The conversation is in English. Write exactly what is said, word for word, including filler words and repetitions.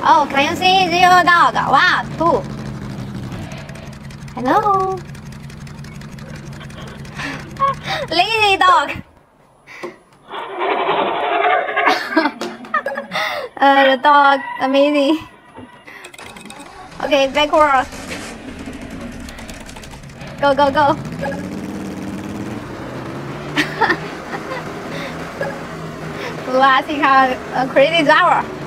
Oh, can you see your dog? One, two. Hello. Lazy dog. uh, the dog, amazing. Okay, backward. Go, go, go. R C Car, a crazy driver.